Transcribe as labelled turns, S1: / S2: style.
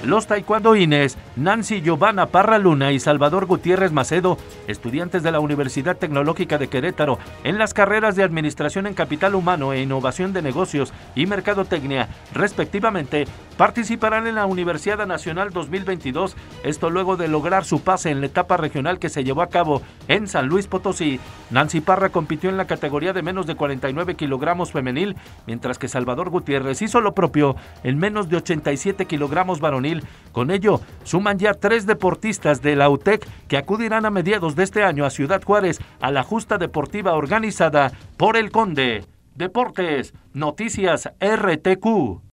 S1: Los taekwondoines Nancy Giovanna Parra Luna y Salvador Gutiérrez Macedo, estudiantes de la Universidad Tecnológica de Querétaro, en las carreras de Administración en Capital Humano e Innovación de Negocios y Mercadotecnia, respectivamente, participarán en la Universidad Nacional 2022, esto luego de lograr su pase en la etapa regional que se llevó a cabo en San Luis Potosí. Nancy Parra compitió en la categoría de menos de 49 kilogramos femenil, mientras que Salvador Gutiérrez hizo lo propio en menos de 87 kilogramos varonil. Con ello, suman ya 3 deportistas de la UTEC que acudirán a mediados de este año a Ciudad Juárez a la justa deportiva organizada por el Conde. Deportes, Noticias RTQ.